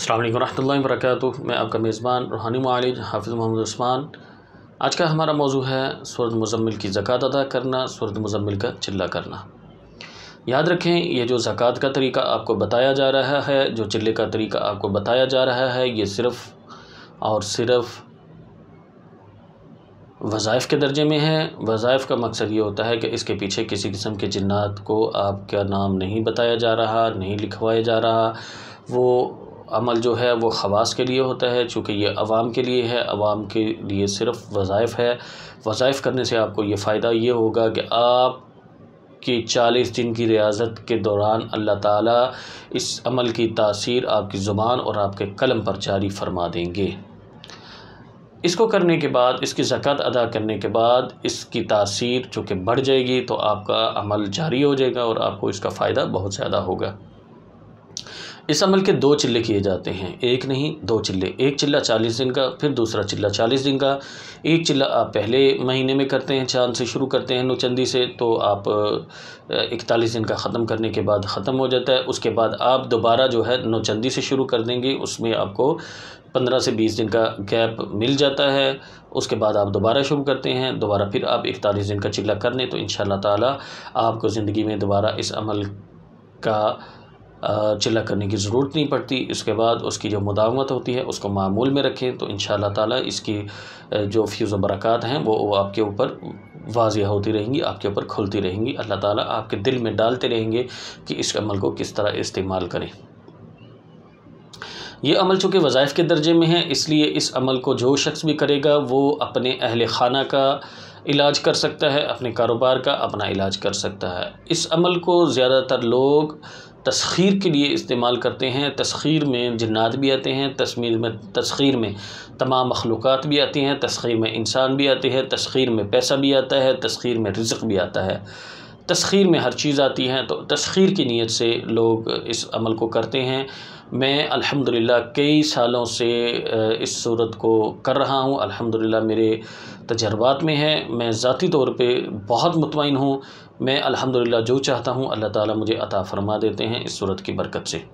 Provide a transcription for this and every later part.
अस्सलाम वालेकुम रहमतुल्लाहि व बरकातुहू। मैं आपका मेज़बान रूहानी मुआलिज हाफ़िज़ मोहम्मद उस्मान। आज का हमारा मौजू है सूरत मुज़म्मिल की ज़कात अदा करना, सूरत मुज़म्मिल का चिल्ला करना। याद रखें, ये जो ज़कात का तरीका आपको बताया जा रहा है, जो चिल्ले का तरीका आपको बताया जा रहा है, ये सिर्फ़ और सिर्फ़ वज़ाइफ़ के दर्जे में है। वज़ाइफ़ का मकसद ये होता है कि इसके पीछे किसी किस्म के जिन्नात को आपका नाम नहीं बताया जा रहा, नहीं लिखवाया जा रहा। वो अमल जो है वो ख़वास के लिए होता है, चूँकि ये अवाम के लिए है, अवाम के लिए सिर्फ़ वज़ाइफ़ है। वज़ाइफ़ करने से आपको ये फ़ायदा ये होगा कि आप कि 40 दिन की रियाज़त के दौरान अल्लाह ताला इस अमल की तासीर आपकी ज़ुबान और आपके कलम पर जारी फरमा देंगे। इसको करने के बाद, इसकी ज़कात अदा करने के बाद इसकी तासीर चूँकि बढ़ जाएगी, तो आपका अमल जारी हो जाएगा और आपको इसका फ़ायदा बहुत ज़्यादा होगा। इस अमल के 2 चिल्ले किए जाते हैं, एक नहीं 2 चिल्ले। एक चिल्ला 40 दिन का, फिर दूसरा चिल्ला 40 दिन का। एक चिल्ला आप पहले महीने में करते हैं, चाँद से शुरू करते हैं, नौचंदी से, तो आप 41 दिन का ख़त्म करने के बाद ख़त्म हो जाता है। उसके बाद आप दोबारा जो है नौचंदी से शुरू कर देंगे, उसमें आपको 15 से 20 दिन का गैप मिल जाता है। उसके बाद आप दोबारा शुरू करते हैं, दोबारा फिर आप 41 दिन का चिल्ला कर लें, तो इंशाअल्लाह ताला आपको ज़िंदगी में दोबारा इस अमल का चिल्ला करने की ज़रूरत नहीं पड़ती। इसके बाद उसकी जो मुदावमत होती है उसको मामूल में रखें, तो इंशाअल्लाह ताला इसकी जो फ़्यूज़ व बरक़ात हैं वो आपके ऊपर वाज़िह होती रहेंगी, आपके ऊपर खुलती रहेंगी। अल्लाह ताला आपके दिल में डालते रहेंगे कि इस अमल को किस तरह इस्तेमाल करें। ये अमल चूँकि वज़ाइफ़ के दर्जे में है, इसलिए इस अमल को जो शख्स भी करेगा वो अपने अहले ख़ाना का इलाज कर सकता है, अपने कारोबार का अपना इलाज कर सकता है। इस अमल को ज़्यादातर लोग तस्ख़ीर के लिए इस्तेमाल करते हैं। तस्ख़ीर में जिन्नात भी आते हैं, तस्ख़ीर में तमाम मखलूक़ात भी आती हैं, तस्ख़ीर में इंसान भी आते हैं, तस्ख़ीर में पैसा भी आता है, तस्ख़ीर में रिज़्क़ भी आता है, तस्ख़ीर में हर चीज़ आती है। तो तस्ख़ीर की नीयत से लोग इस अमल को करते हैं। मैं अल्हम्दुलिल्लाह कई सालों से इस सूरत को कर रहा हूँ। अल्हम्दुलिल्लाह मेरे तजर्बात में है, मैं ज़ाती तौर पे बहुत मुतमईन हूँ। मैं अल्हम्दुलिल्लाह जो चाहता हूँ अल्लाह ताला मुझे अता फ़रमा देते हैं इस सूरत की बरकत से।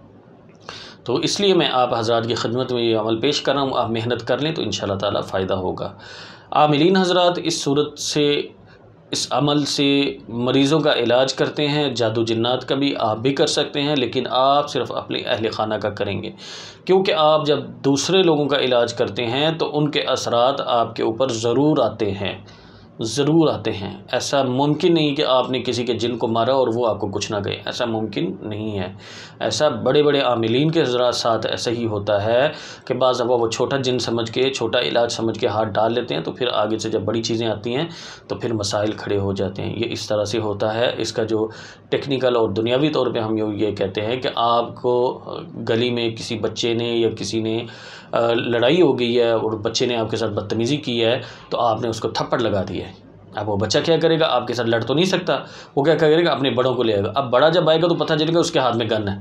तो इसलिए मैं आप हज़रात की खिदमत में ये अमल पेश कर रहा हूँ। आप मेहनत कर लें तो इंशाअल्लाह ताला फ़ायदा होगा। आमिलीन हज़रात इस सूरत से, इस अमल से मरीज़ों का इलाज करते हैं। जादू जिन्नात का भी आप भी कर सकते हैं, लेकिन आप सिर्फ़ अपने अहले ख़ाना का करेंगे, क्योंकि आप जब दूसरे लोगों का इलाज करते हैं तो उनके असरात आपके ऊपर ज़रूर आते हैं, ज़रूर आते हैं। ऐसा मुमकिन नहीं कि आपने किसी के जिन को मारा और वो आपको कुछ ना कहे, ऐसा मुमकिन नहीं है। ऐसा बड़े बड़े आमिलीन के हज़रात साथ ऐसा ही होता है कि बाज़ दफ़ा वो छोटा जिन समझ के, छोटा इलाज समझ के हाथ डाल लेते हैं, तो फिर आगे से जब बड़ी चीज़ें आती हैं तो फिर मसाइल खड़े हो जाते हैं। ये इस तरह से होता है। इसका जो टेक्निकल और दुनियावी तौर पे हम ये कहते हैं कि आपको गली में किसी बच्चे ने या किसी ने लड़ाई हो गई है और बच्चे ने आपके साथ बदतमीज़ी की है, तो आपने उसको थप्पड़ लगा दिया है। अब वो बच्चा क्या करेगा? आपके साथ लड़ तो नहीं सकता, वो क्या करेगा? अपने बड़ों को ले आएगा। अब बड़ा जब आएगा तो पता चलेगा उसके हाथ में गन है,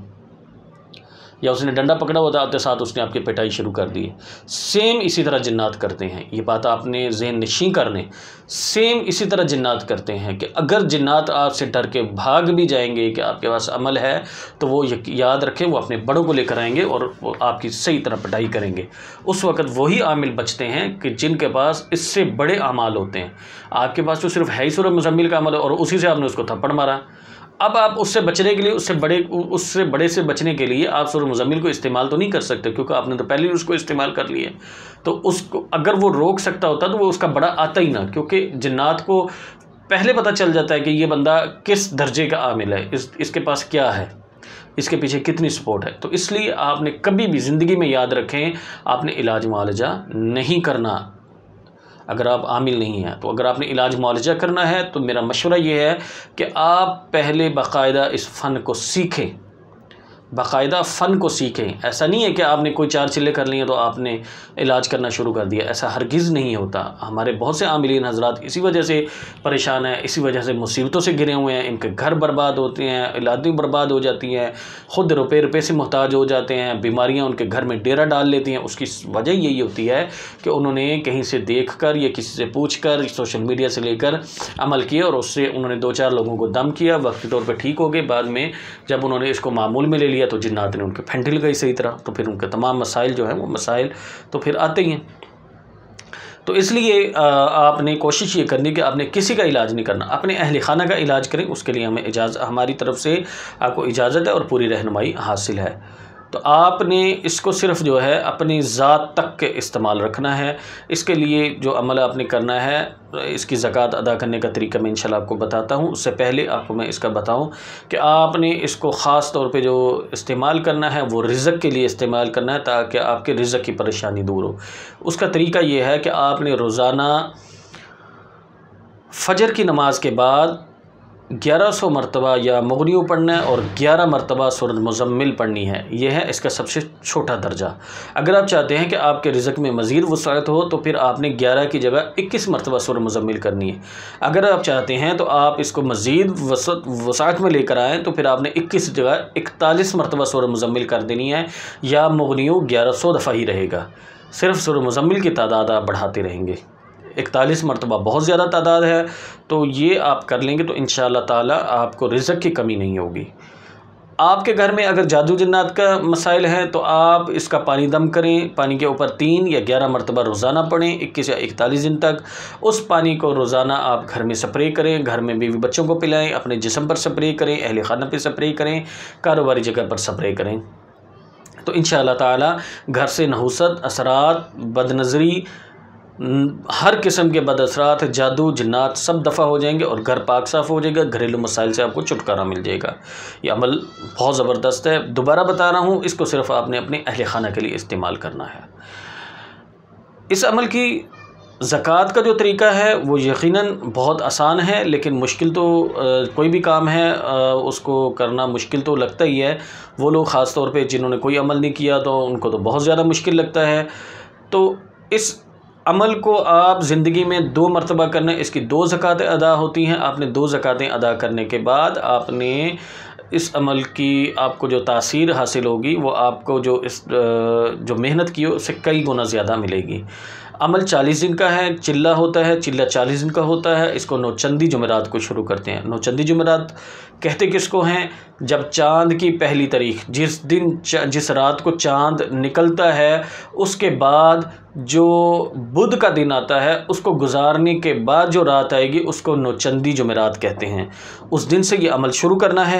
या उसने डंडा पकड़ा होता है, साथ उसने आपकी पिटाई शुरू कर दी है। सेम इसी तरह जिन्नात करते हैं। ये बात आपने ज़हन नशीं कर लें। सेम इसी तरह जिन्नात करते हैं कि अगर जिन्नात आपसे डर के भाग भी जाएंगे कि आपके पास अमल है, तो वो याद रखें वो अपने बड़ों को लेकर आएंगे और वो आपकी सही तरह पिटाई करेंगे। उस वक़्त वही आमिल बचते हैं कि जिनके पास इससे बड़े अमाल होते हैं। आपके पास तो सिर्फ़ है ही सूरत मुज़म्मिल का अमल और उसी से आपने उसको थप्पड़ मारा। अब आप उससे बचने के लिए, उससे बड़े से बचने के लिए आप सूरत मुज़म्मिल को इस्तेमाल तो नहीं कर सकते, क्योंकि आपने तो पहले ही उसको इस्तेमाल कर लिया। तो उसको अगर वो रोक सकता होता तो वो उसका बड़ा आता ही ना, क्योंकि जिन्नात को पहले पता चल जाता है कि ये बंदा किस दर्जे का आमिल है, इसके पास क्या है, इसके पीछे कितनी सपोर्ट है। तो इसलिए आपने कभी भी ज़िंदगी में याद रखें, आपने इलाज मुआलजा नहीं करना अगर आप आमिल नहीं हैं। तो अगर आपने इलाज मुआलजा करना है तो मेरा मशवरा ये है कि आप पहले बाकायदा इस फ़न को सीखें, बाकायदा फ़न को सीखें। ऐसा नहीं है कि आपने कोई 4 चिल्ले कर लिए तो आपने इलाज करना शुरू कर दिया, ऐसा हरगिज़ नहीं होता। हमारे बहुत से आमिलीन हज़रात इसी वजह से परेशान हैं, इसी वजह से मुसीबतों से घिरे हुए हैं। इनके घर बर्बाद होते हैं, औलादें बर्बाद हो जाती हैं, ख़ुद रुपये से मोहताज हो जाते हैं, बीमारियाँ उनके घर में डेरा डाल लेती हैं। उसकी वजह यही होती है कि उन्होंने कहीं से देख कर या किसी से पूछ कर, सोशल मीडिया से लेकर अमल किया और उससे उन्होंने 2-4 लोगों को दम किया, वक्ती तौर पर ठीक हो गए। बाद में जब उन्होंने इसको मामूल में ले लिया तो जिन्नात ने उनके फेंटिल गई सही तरह, तो फिर उनके तमाम मसाइल जो हैं वो मसाइल तो फिर आते ही हैं। तो इसलिए आपने कोशिश ये करनी कि आपने किसी का इलाज नहीं करना, अपने अहल खाना का इलाज करें। उसके लिए हमें हमारी तरफ से आपको इजाज़त है और पूरी रहनुमाई हासिल है। तो आपने इसको सिर्फ़ जो है अपनी ज़ात तक के इस्तेमाल रखना है। इसके लिए जो अमल आपने करना है, इसकी ज़कात अदा करने का तरीका मैं इंशाल्लाह आपको बताता हूँ। उससे पहले आपको मैं इसका बताऊँ कि आपने इसको ख़ास तौर पे जो इस्तेमाल करना है वो रिज़्क़ के लिए इस्तेमाल करना है, ताकि आपके रिज़्क़ की परेशानी दूर हो। उसका तरीका ये है कि आपने रोज़ाना फ़जर की नमाज के बाद 1100 मरतबा या मुग़नियों पढ़ना है और 11 मरतबा सूरत मुज़म्मिल पढ़नी है। यह है इसका सबसे छोटा दर्जा। अगर आप चाहते हैं कि आपके रिज़्क़ में मज़ीद वसाअत हो तो फिर आपने 11 की जगह 21 मरतबा सूरत मुज़म्मिल करनी है। अगर आप चाहते हैं तो आप इसको मज़ीद वसाअत में लेकर आएँ तो फिर आपने 21 जगह 41 मरतबा सूरत मुज़म्मिल कर देनी है, या मुग़नियों 1100 दफ़ा ही रहेगा। सिर्फ़ सूरत मुज़म्मिल की तादाद आप बढ़ाते रहेंगे। 41 मरतबा बहुत ज़्यादा तादाद है, तो ये आप कर लेंगे तो इंशाअल्लाह ताला आपको रिज़्क़ की कमी नहीं होगी। आपके घर में अगर जादू जन्नात का मसाइल है तो आप इसका पानी दम करें, पानी के ऊपर 3 या 11 मरतबा रोज़ाना पढ़ें 21 या 41 दिन तक। उस पानी को रोज़ाना आप घर में स्प्रे करें, घर में बीवी बच्चों को पिलाएं, अपने जिस्म पर स्प्रे करें, अहले खाना पे स्प्रे करें, कारोबारी जगह पर स्प्रे करें। तो इंशाअल्लाह ताला घर से नहुसत, असरात, बदनज़री, हर किस्म के बदअसरात, जादू जिन्नात सब दफ़ा हो जाएंगे और घर पाक साफ़ हो जाएगा। घरेलू मसाइल से आपको छुटकारा मिल जाएगा। ये अमल बहुत ज़बरदस्त है। दोबारा बता रहा हूँ, इसको सिर्फ़ आपने अपने अहले खाना के लिए इस्तेमाल करना है। इस अमल की ज़कात का जो तरीका है वो यकीनन बहुत आसान है, लेकिन मुश्किल तो कोई भी काम है उसको करना मुश्किल तो लगता ही है। वो लोग ख़ास तौर पे जिन्होंने कोई अमल नहीं किया तो उनको तो बहुत ज़्यादा मुश्किल लगता है। तो इस अमल को आप ज़िंदगी में 2 मरतबा करना है। इसकी 2 ज़कातें अदा होती हैं। आपने 2 ज़कातें अदा करने के बाद आपने इस अमल की आपको जो तासीर हासिल होगी वो आपको जो मेहनत की हो उससे कई गुना ज़्यादा मिलेगी। अमल 40 दिन का है, चिल्ला होता है, चिल्ला 40 दिन का होता है। इसको नौचंदी जुमेरात को शुरू करते हैं। नौचंदी जुमेरात कहते किसको हैं? जब चाँद की पहली तारीख, जिस रात को चाँद निकलता है उसके बाद जो बुध का दिन आता है उसको गुजारने के बाद जो रात आएगी उसको नौचंदी जुमेरात कहते हैं। उस दिन से ये अमल शुरू करना है।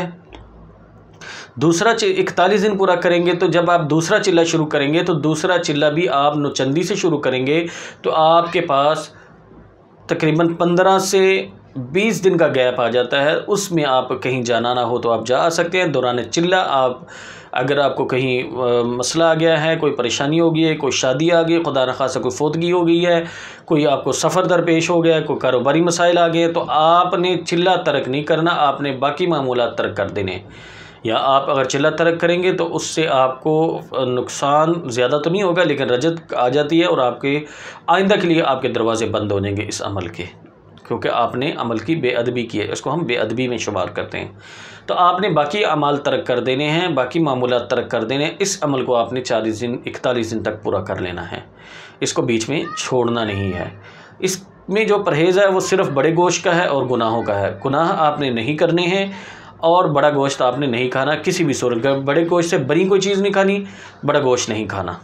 दूसरा 41 दिन पूरा करेंगे तो जब आप दूसरा चिल्ला शुरू करेंगे तो दूसरा चिल्ला भी आप नौचंदी से शुरू करेंगे तो आपके पास तकरीबन 15 से 20 दिन का गैप आ जाता है। उसमें आप कहीं जाना ना हो तो आप जा आ सकते हैं। दौरान चिल्ला आप अगर आपको कहीं मसला आ गया है, कोई परेशानी हो गई है, कोई शादी आ गई, खुदा न खासा कोई फौतगी हो गई है, कोई आपको सफ़र दरपेश हो गया, कोई कारोबारी मसाइल आ गए, तो आपने चिल्ला तर्क नहीं करना, आपने बाकी मामूलात तर्क कर देने। या आप अगर चिल्ला तर्क करेंगे तो उससे आपको नुकसान ज़्यादा तो नहीं होगा, लेकिन रजत आ जाती है और आपके आइंदा के लिए आपके दरवाज़े बंद हो जाएंगे इस अमल के, क्योंकि आपने अमल की बेअदबी की है। इसको हम बेअदबी में शुमार करते हैं। तो आपने बाकी अमाल तर्क कर देने हैं, बाकी मामूलात तर्क कर देने हैं। इस अमल को आपने 40 दिन 41 दिन तक पूरा कर लेना है। इसको बीच में छोड़ना नहीं है। इसमें जो परहेज़ है वो सिर्फ़ बड़े गोश्त का है और गुनाहों का है। गुनाह आपने नहीं करने हैं और बड़ा गोश्त आपने नहीं खाना किसी भी सूरत का। बड़े गोश्त से बड़ी कोई चीज़ नहीं खानी, बड़ा गोश्त नहीं खाना।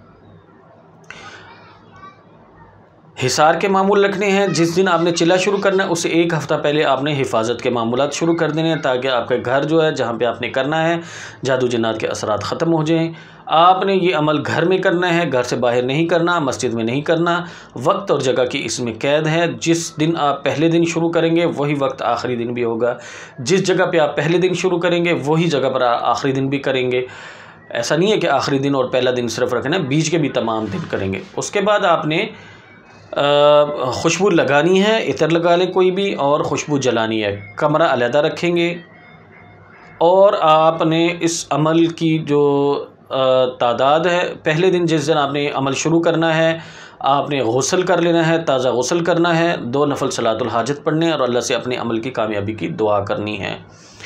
हिसार के मामूल रखने हैं। जिस दिन आपने चिल्ला शुरू करना है उससे 1 हफ़्ता पहले आपने हिफाजत के मामूलात शुरू कर देने हैं, ताकि आपका घर जो है जहाँ पे आपने करना है जादू जिन्नात के असरात ख़त्म हो जाएं। आपने ये अमल घर में करना है, घर से बाहर नहीं करना, मस्जिद में नहीं करना। वक्त और जगह की इसमें कैद है। जिस दिन आप पहले दिन शुरू करेंगे वही वक्त आखिरी दिन भी होगा। जिस जगह पे आप पहले दिन शुरू करेंगे वही जगह पर आखिरी दिन भी करेंगे। ऐसा नहीं है कि आखिरी दिन और पहला दिन सिर्फ रखना है, बीच के भी तमाम दिन करेंगे। उसके बाद आपने खुशबू लगानी है, इतर लगा लें कोई भी, और खुशबू जलानी है। कमरा अलहदा रखेंगे और आपने इस अमल की जो तादाद है, पहले दिन जिस दिन आपने अमल शुरू करना है आपने गुस्ल कर लेना है, ताज़ा गुस्ल करना है, 2 नफल सलातुल हाजत पढ़ने और अल्लाह से अपने अमल की कामयाबी की दुआ करनी है।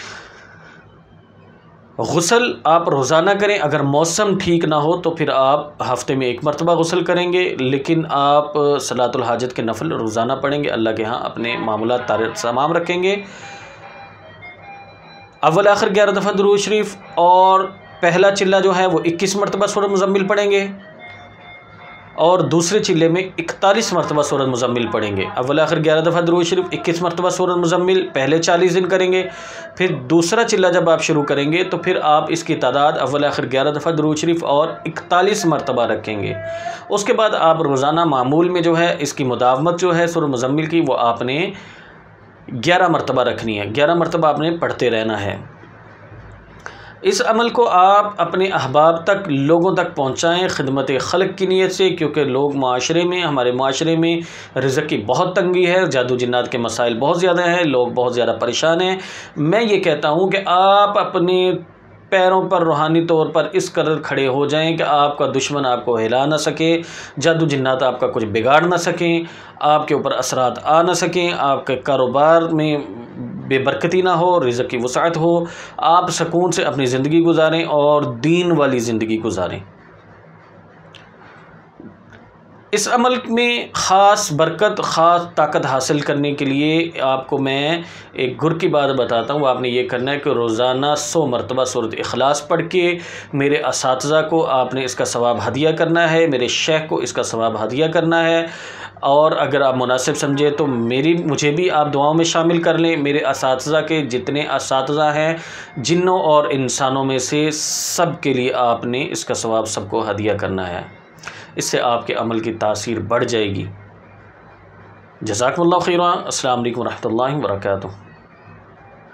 गुस्ल आप रोज़ाना करें। अगर मौसम ठीक ना हो तो फिर आप हफ़्ते में 1 मरतबा गुस्ल करेंगे, लेकिन आप सलातुल हाजत के नफल रोज़ाना पढ़ेंगे, अल्लाह के यहाँ अपने मामूलात तमाम रखेंगे। अव्वल आखिर 11 दफ़ा दुरूद शरीफ, और पहला चिल्ला जो है वो 21 मरतबा सूरत मुज़म्मिल पढ़ेंगे और दूसरे चिल्ले में 41 मरतबा सूरत मुज़म्मिल पढ़ेंगे। अव्वल आखिर 11 दफ़ा दुरूद शरीफ, 21 मरतबा सूरत मुज़म्मिल पहले 40 दिन करेंगे। फिर दूसरा चिल्ला जब आप शुरू करेंगे तो फिर आप इसकी तादाद अव्वल आखिर 11 दफ़ा दुरूद शरीफ और 41 मरतबा रखेंगे। उसके बाद आप रोज़ाना मामूल में जो है इसकी मुदावमत जो है सूरत मुज़म्मिल की वो आपने 11 मरतबा रखनी है, 11 मरतबा आपने पढ़ते रहना है। इस अमल को आप अपने अहबाब तक, लोगों तक पहुँचाएँ खिदमत खल्क़ की नीयत से, क्योंकि लोग माशरे में, हमारे माशरे में रिज़्क़ की बहुत तंगी है, जादू जिन्नात के मसाइल बहुत ज़्यादा हैं, लोग बहुत ज़्यादा परेशान हैं। मैं ये कहता हूँ कि आप अपने पैरों पर रूहानी तौर पर इस कदर खड़े हो जाएं कि आपका दुश्मन आपको हिला ना सके, जादू जिन्नात आपका कुछ बिगाड़ ना सकें, आपके ऊपर असरात आ ना सकें, आपके कारोबार में बेबरकती ना हो, रिज़्क़ की वसाअत हो, आप सुकून से अपनी ज़िंदगी गुजारें और दीन वाली ज़िंदगी गुजारें। इस अमल में ख़ास बरकत, ख़ास ताकत हासिल करने के लिए आपको मैं एक गुर की बात बताता हूँ। आपने ये करना है कि रोज़ाना 100 मरतबा सूरत इखलास पढ़ के मेरे असातिज़ा को आपने इसका सवाब हदिया करना है, मेरे शेख को इसका सवाब हदिया करना है। और अगर आप मुनासिब समझे तो मुझे भी आप दुआओं में शामिल कर लें। मेरे असातिज़ा के जितने असातिज़ा हैं जिन्नों और इंसानों में से, सब के लिए आपने इसका सवाब सबको हदिया करना है। इससे आपके अमल की तासीर बढ़ जाएगी। जज़ाकुमुल्लाह खैरा। अस्सलाम वालेकुम रहमतुल्लाहि व बरकातुहू।